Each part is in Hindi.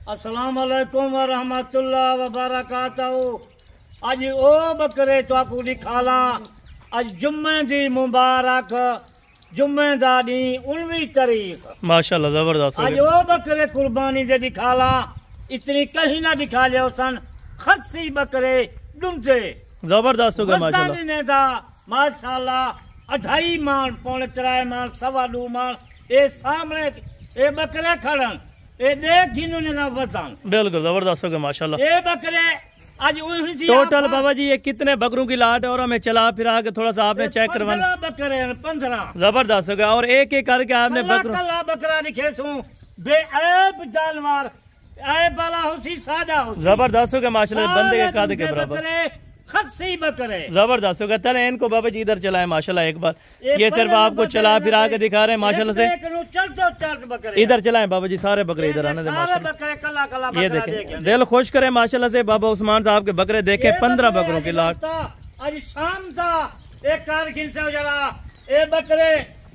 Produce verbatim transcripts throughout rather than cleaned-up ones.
अस्सलाम वालेकुम व रहमतुल्लाह व बरकातहू। अज ओ बकरे तो दिखाला। अज जुम्मे दी मुबारक जुम्मे दा दी उन्नीस तारीख माशाल्लाह जबरदस्त। अज ओ बकरे कुर्बानी दे दिखाला। इतनी कहीं ना दिखा लिया सन। खस्सी बकरे डूंसे जबरदस्त हो गया माशाल्लाह ने दा माशाल्लाह अढ़ाई मान पौने त्राए मान सवा दो मान ए सामने ए बकरे खड़न ए देख जिन्होंने ना बतान। बिल्कुल जबरदस्त हो गया माशाल्लाह। ए बकरे आज टोटल बाबा जी ये कितने बकरों की लाट है और हमें चला फिरा के थोड़ा सा आपने चेक करवाना। बकरे पंद्रह जबरदस्त हो गया और एक एक करके आपने बकरा बकरा दिखे सू बेऐब जानवर ऐब वाला होसी सादा होसी। जबरदस्त हो गया माशाल्लाह बंदे के कादे के बराबर खस्सी बकरे जबरदस्त हो गया। चले इनको बाबा जी इधर चलाए माशाल्लाह एक बार ये सिर्फ आपको चला फिरा के दिखा रहे हैं माशाल्लाह से। इधर चलाएं बाबा जी सारे बकरे इधर आने दे माशाल्लाह। ये देखें दिल खुश करे माशाल्लाह से बाबा उस्मान साहब के बकरे देखे पंद्रह बकरों की लाट। आज शाम था एक कार खिंचा जरा ए बकरे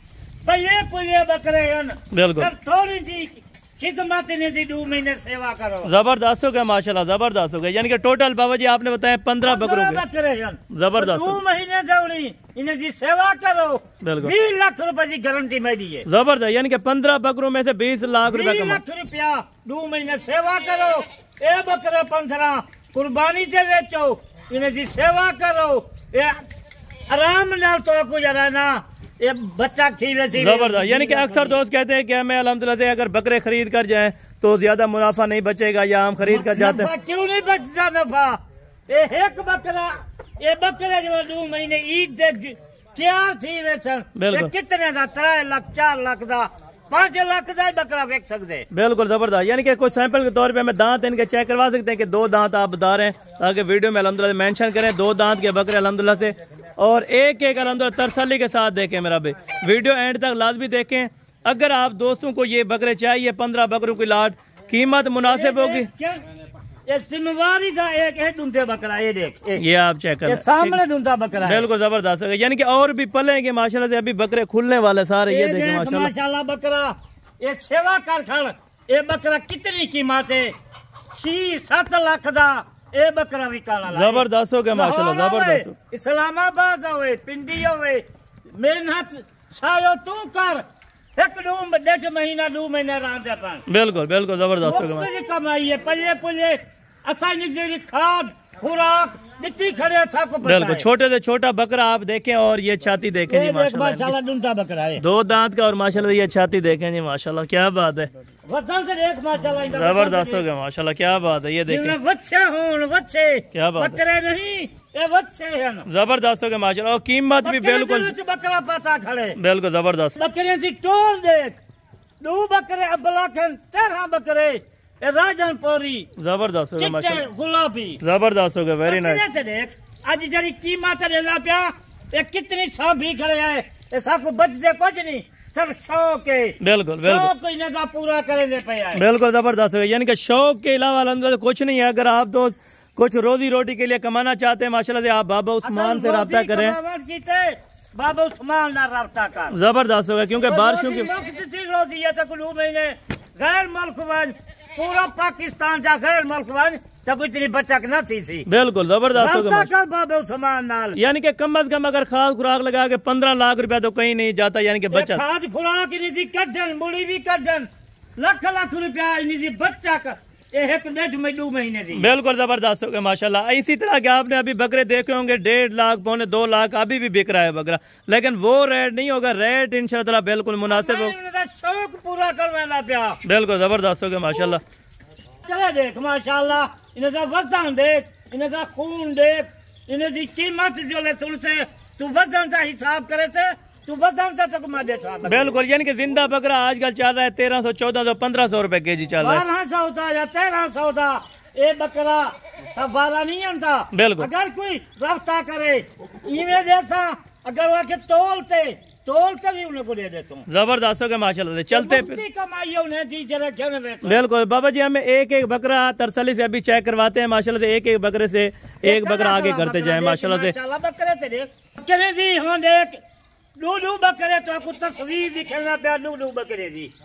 ये पुलिये बकरे बिल्कुल थोड़ी सी खिदमत ने दी दो महीने सेवा करो। जबरदस्त हो गया माशाल्लाह जबरदस्त हो गया। यानी कि टोटल बाबा जी आपने बताया पंद्रह बकरों बकरे जबरदस्त दो महीने दौड़ी इन्हें जी सेवा करो। बिल्कुल बीस लाख रुपए की गारंटी में दी है। जबरदस्त यानी कि पंद्रह बकरों में से बीस लाख रुपए बीस लाख रुपया दो महीने सेवा करो। ए बकरे पंद्रह कुर्बानी से बेचो इन्हें जी सेवा करो। ये आराम नाल तो गुजरा ना ये बच्चा थी वैसी जबरदस्त। यानी कि अक्सर दोस्त कहते हैं कि हमें अल्हम्दुलिल्लाह से अगर बकरे खरीद कर जाएं तो ज्यादा मुनाफा नहीं बचेगा या हम खरीद कर जाते हैं। क्यों नहीं बचता नफा? ये एक बकरा ये बकरे जो दो महीने ईद दे तैयार थी वैसन कितने का त्रै लाख चार लाख का पांच लाख का बकरा बेच सकते। बिल्कुल जबरदस्त। यानी कि कुछ सैंपल के तौर पे हमें दांत इनके चेक करवा सकते हैं कि दो दांत आप बता रहे हैं ताकि वीडियो में अल्हम्दुलिल्लाह मेंशन करें दो दांत के बकरे अल्हम्दुलिल्लाह से और एक एक अल्हम्दुलिल्लाह तसल्ली के साथ देखें मेरा भाई वीडियो एंड तक लाजमी देखें। अगर आप दोस्तों को ये बकरे चाहिए पंद्रह बकरों की लाट कीमत मुनासिब होगी। ये जिम्मेवारी का एक है ढूंढते बकरा ये देख ये आप चेक करें सामने ढूंढता बकरा बिल्कुल जबरदस्त है। यानी कि और भी पलेंगे माशाल्लाह से अभी बकरे खुलने वाले सारे। ये देखें माशाल्लाह माशाल्लाह बकरा ये सेवा कर खड़ ये बकरा कितनी कीमत है छी सात लाख का ए बकरा विकाला जबरदस्त हो गया माशाल्लाह जबरदस्त। इस्लामाबाद होवे पिंडी होवे मेहनत सायो तू कर एक दो डेढ़ महीना दो महीने रहते पान बिल्कुल बिल्कुल जबरदस्त हो गया कमाई है पल्ले पुल्ले असानी जेरी खाद खुराक दिखती खड़े अच्छा को बिल्कुल छोटे से छोटा बकरा आप देखें और ये छाती देखें जी माशाल्लाह ढूंढता बकरा है दो दांत का और माशाल्लाह ये छाती देखें जी माशाल्लाह क्या बात है जबरदस्त हो गया माशाल्लाह क्या बात है। ये देखें बच्चे हों बच्चे क्या बात बकरे नहीं ये बच्चे हैं जबरदस्त हो गया माशाल्लाह और कीमत भी बिल्कुल बकरा पता खड़े बिल्कुल जबरदस्त। बकरे की टोल देख दो बकरे अबला तेरह बकरे राजनपुरी जबरदस्त हो गया माशाल्लाह गुलाबी जबरदस्त हो गया वेरी नाइस। देख आज जरी कीमत देना पिया ये कितनी सौ भी खड़े है ऐसा को बच दे कुछ नहीं सर शौक है बिल्कुल बिल्कुल इनका पूरा करेंगे पे बिल्कुल जबरदस्त है। यानी कि शौक के अलावा अल्हम्दुलिल्लाह कुछ नहीं है। अगर आप दोस्त कुछ रोजी रोटी के लिए कमाना चाहते हैं माशाल्लाह से आप बाबा उस्मान से रब्ता करें बाबा उस्मान ना रब्ता कर जबरदस्त होगा क्योंकि बारिशों की रोजी है तो महीने गैर मुल्क पूरा पाकिस्तान जा गैर मुल्क तब इतनी बचत न थी सी बिल्कुल जबरदस्त हो गया बाबा उस्मान नाल। यानी कि कम अज कम अगर खाद खुराक लगा के पंद्रह लाख रुपया तो कहीं नहीं जाता। यानी कि बचत खाद खुराक कड्डन मुड़ी भी कड्डन लाख लाख रुपया बच्चा का एक डेढ़ में दो महीने की बिल्कुल जबरदस्त हो गया माशाल्लाह। इसी तरह के आपने अभी बकरे देखे होंगे डेढ़ लाख पौने दो लाख अभी भी बिक रहा है बकरा लेकिन वो रेट नहीं होगा। रेट इंशाल्लाह बिल्कुल मुनासिब हो शौक पूरा करवाना पिया बिल्कुल जबरदस्त हो गया माशाल्लाह। चले देख माशाल्लाह इन्हें वजन देख इन्हें खून देख इन्हें कीमत जो ले सुन से तू वजन का हिसाब करे से तू वजन का तक मैं देता बिल्कुल। यानी कि जिंदा बकरा आजकल चल रहा है तेरह सौ चौदह सौ पंद्रह सौ रुपए के जी चल रहा है। बारह सौ था या तेरह सौ था ये बकरा सब बारह नहीं आता बिल्कुल। अगर कोई रफ्ता करे इन्हें देता अगर वह के तोलते तोल के भी उन्हें को दे देता हूँ जबरदस्त हो गया माशाल्लाह से। चलते कमाई उन्हें दी जरा बिल्कुल बाबा जी हमें एक एक बकरा तरसली से अभी चेक करवाते हैं माशाल्लाह से। एक एक बकरे से एक बकरा आगे करते जाए माशाल्लाह से। बकरे से देख बकरे दी हाँ देख दो दो बकरे तो आपको तस्वीर दिखेगा प्यार दो दो बकरे दी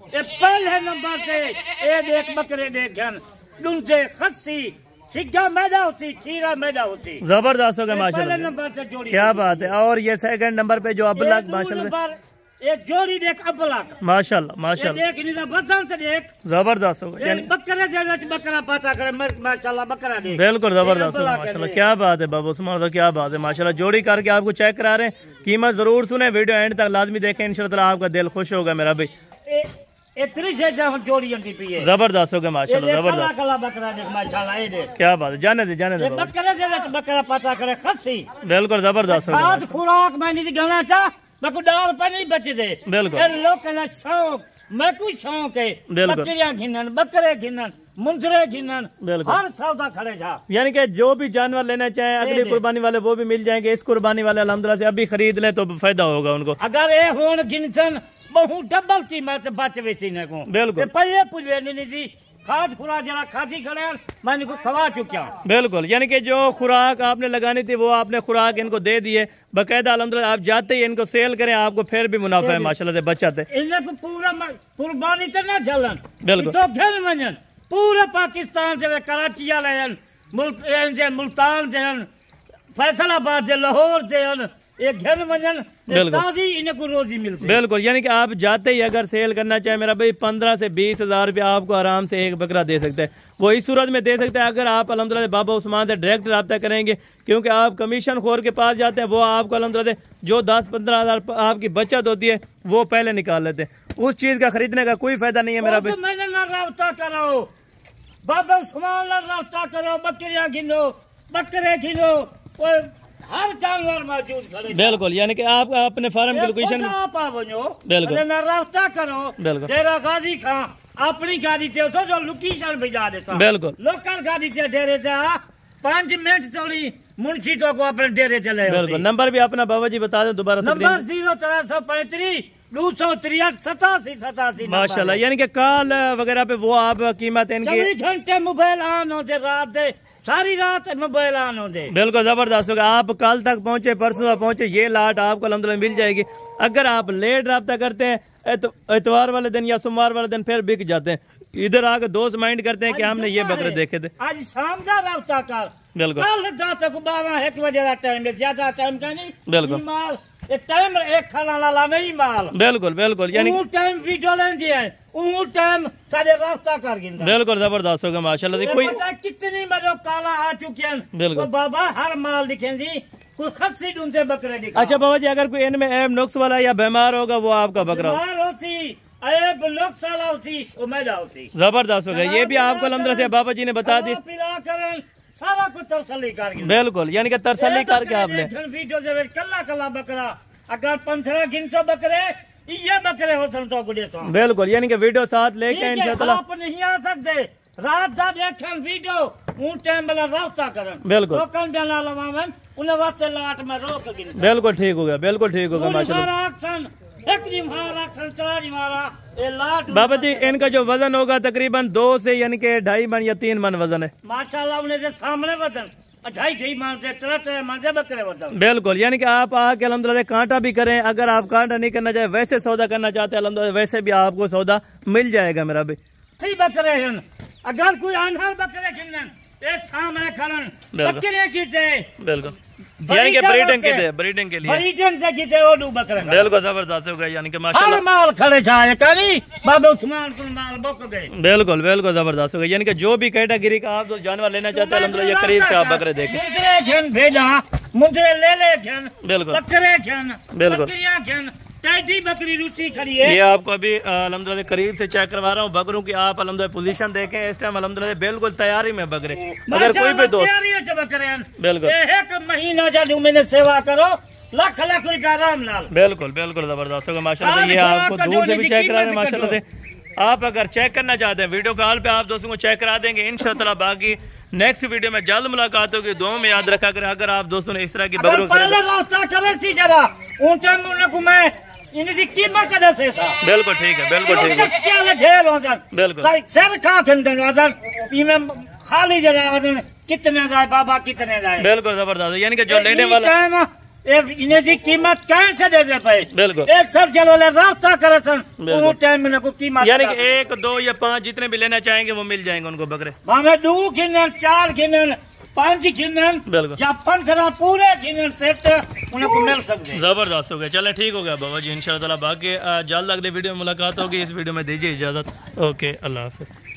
ये पहले नंबर से ये देख बकरे देखन डूंचे खस्सी सिग्गा मैदा होती खीरा मैदा होती जबरदस्त हो गया माशाल्लाह। पहले नंबर से जोड़ी क्या बात है। और ये सेकंड नंबर पे जो अबलग माशाल्लाह ये जोड़ी देख अबलग माशाल्लाह माशाल्लाह देख नहीं बदन से देख जबरदस्त हो गया। बकरे दे विच बकरा पता करे माशाल्लाह बकरा देख बिल्कुल जबरदस्त हो माशाल्लाह। क्या बात है बाबू उस्मान, क्या बात है माशाल्लाह। जोड़ी करके आपको चेक करा रहे हैं, कीमत जरूर सुने, वीडियो एंड तक लाजमी देखें, इंशाल्लाह आपका दिल खुश होगा मेरा भाई। इतनी जोड़ी पी है जबरदस्त हो गया माशाल्लाह जबरदस्त। काला बकरा देख माशाल्लाह ये देख क्या बात है। जाने दे जाने दे बकरे दे विच बकरा पता करे खस्सी बिल्कुल जबरदस्त हो खाद खुराक मैं नहीं गलना चाह मैं डाल पर नहीं बच दे बिल्कुल लोग शौक मैं कुछ शौक है बकरियां घिनन बकरे घिनन मुंजरे घिनन हर सौदा खड़े जा। यानी कि जो भी जानवर लेना चाहे अगली कुर्बानी वाले वो भी मिल जाएंगे। इस कुर्बानी वाले अल्हम्दुलिल्लाह से अभी खरीद ले तो फायदा होगा उनको। अगर ये होन गिनसन बहु डबल कीमत बच बेची ने को बिल्कुल पहले पुले नहीं जी खाद खुराक जरा खादी खड़े मैं इनको खवा चुका बिल्कुल। यानी कि जो खुराक आपने लगानी थी वो आपने खुराक इनको दे दी है बाकायदा अल्हम्दुलिल्लाह। आप जाते ही इनको सेल करें आपको फिर भी मुनाफा है माशाल्लाह से बचत है। इनको पूरा कुर्बानी तो ना चलन बिल्कुल तो खेल मंजन पूरे पाकिस्तान से कराची वाले मुल्तान से फैसलाबाद से लाहौर से एक घर मंजन ताजी इनको रोजी मिलती बिल्कुल। यानी कि आप जाते ही अगर सेल करना चाहे मेरा भाई पंद्रह से बीस हजार रुपया आपको आराम से एक बकरा दे सकते हैं। वो इस सूरत में दे सकते हैं अगर आप अल्हम्दुलिल्लाह बाबा उस्मान से डायरेक्ट रब्ता करेंगे, क्योंकि आप कमीशन खोर के पास जाते हैं वो आपको अल्हम्दुलिल्लाह जो दस पंद्रह हजार आपकी बचत होती है वो पहले निकाल लेते हैं। उस चीज का खरीदने का कोई फायदा नहीं है मेरा भाई। मैंने ना रब्ता करो बाबा उस्मान ना रब्ता करो बकरियां गिनो बकरे गिनो हर जानवर मौजूद खड़े बिल्कुल। यानी कि आप अपने फार्म की लोकेशन बिल्कुल रास्ता करो बिल्कुल तेरा गाजी खां अपनी गाड़ी से तो जो लोकेशन भेजा देता बिल्कुल लोकल गाड़ी से डेरे से पांच मिनट थोड़ी मुंशी तो को अपने डेरे चले बिल्कुल। नंबर भी अपना बाबा जी बता दे दोबारा। नंबर जीरो तेरह सौ पैंतीस दो सौ तिरसठ सतासी सतासी माशाल्लाह। यानी कि कॉल वगैरह पे वो आप कीमत इनकी घंटे मोबाइल ऑन होते रात दे सारी रात मोबाइल ऑन होते बिल्कुल जबरदस्त होगा। आप कल तक पहुंचे परसों पहुंचे ये लाट आपको अल्हम्दुलिल्लाह मिल जाएगी। अगर आप लेट रब्ता करते हैं इतवार वाले दिन या सोमवार वाले दिन फिर बिक जाते हैं। इधर आकर दोस्त माइंड करते हैं कि हमने ये बकरे देखे थे। आज शाम का रब्ता कर बिल्कुल कल तक बारह एक बजे का टाइम है ज्यादा टाइम का नहीं बिल्कुल माल टाइम एक खाना लाला नहीं माल बिल्कुल बिल्कुल। यानी टाइम वीडियो लेन दिया है टाइम सारे रास्ता कर गिनता बिल्कुल जबरदस्त होगा माशाल्लाह। कोई कितनी बजे काला आ चुके हैं बिल्कुल बाबा हर माल दिखेंगी कोई खस्सी ढूंढते बकरे दिखा। अच्छा बाबा जी अगर कोई इनमें ऐब नुक्स वाला या बीमार होगा वो आपका बकरा होती ऐब नुक्स वाला होती वो मैदा होती जबरदस्त होगा। ये भी आपको अल्हम्दुलिल्लाह से बाबा जी ने बता दी सारा कुछ तरसली कर बिल्कुल। यानी कि तरसली करके आपने वीडियो से कल्ला कल्ला बकरा अगर पंद्रह गिन सौ बकरे ये बकरे हो तो गुड़े बिल्कुल। यानी कि वीडियो साथ लेके इंशाल्लाह आप नहीं आ सकते रात दा देखें वीडियो उन टाइम वाला रास्ता करन बिल्कुल रोकन देना लवावन उन वास्ते लाट में रोक गिन बिल्कुल ठीक हो गया बिल्कुल ठीक हो गया माशाल्लाह। एक दिन मारा चला मारा ये लाट बाबा जी इनका जो वजन होगा तकरीबन दो से यानी कि ढाई मन या तीन मन वजन है माशाल्लाह। उन्हें सामने वजन ढाई ढाई मानते तरह तरह मानते बकरे वजन बिल्कुल। यानी कि आप आके अल्हम्दुलिल्लाह कांटा भी करें अगर आप कांटा नहीं करना चाहे वैसे सौदा करना चाहते हैं अल्हम्दुलिल्लाह वैसे भी आपको सौदा मिल जाएगा मेरा भी। सही बकरे हैं अगर कोई अनहर बकरे खिलन एक सामने खड़न बकरे किते बिल्कुल। यानी कि ब्रीडिंग के लिए ब्रीडिंग के लिए ब्रीडिंग से किते ओ दो बकरे बिल्कुल जबरदस्त हो गया। यानी कि माशाल्लाह हर माल खड़े छाए करी बाबा उस्मान को माल बक गए बिल्कुल बिल्कुल जबरदस्त हो गया। यानी कि जो भी कैटेगरी का आप जो जानवर लेना चाहते हैं अल्हम्दुलिल्लाह ये करीब से आप बकरे देखें मुंजरे खन भेजा मुंजरे ले ले खन बिल्कुल बकरे खन बिल्कुल बकरियां खन टैडी बकरी रुचि खड़ी है। ये आपको अभी अल्हम्दुलिल्लाह करीब से चेक करवा रहा हूँ बकरों की। आप अल्हम्दुलिल्लाह पोजीशन देखें इस टाइम अल्हम्दुलिल्लाह बिल्कुल तैयारी में बकरे। अगर कोई भी दोस्त बकरे बिल्कुल एक महीना चालू मैंने सेवा करो लाख लाख रुपया आराम लाल बिल्कुल बिल्कुल जबरदस्त होगा माशाल्लाह। ये आपको दूर से भी चेक करा रहे हैं माशाल्लाह से। आप अगर चेक करना चाहते हैं वीडियो कॉल पे आप दोस्तों को चेक करा देंगे इंशाल्लाह। बाकी नेक्स्ट वीडियो में जल्द मुलाकात होगी। दुआ में याद रखा करें अगर आप दोस्तों ने इस तरह की बकरों इनकी कीमत दसे सा बिल्कुल ठीक है बिल्कुल ठीक है क्या ढेर हो जान बिल्कुल सर खा खंडन वादन इमें खाली जगह वादन कितने जाए बाबा कितने जाए बिल्कुल जबरदस्त। यानी कि जो लेने वाला ये इन्हें जी कीमत कहाँ से दे दे पाए। बिल्कुल ये सब चलो रास्ता करे सन वो टाइम में को कीमत यानी कि एक दो या पांच जितने भी लेना चाहेंगे वो मिल जाएंगे उनको बकरे। हमें दो गिनन चार गिनन पांच गिनन बिल्कुल या पंद्रह पूरे गिनन सेट उनको मिल सकते। जबरदस्त हो गया। चले ठीक हो गया बाबा जी, इंशाल्लाह बाकी जल्द अगले वीडियो में मुलाकात होगी। इस वीडियो में दीजिए इजाजत। ओके अल्लाह हाफिज।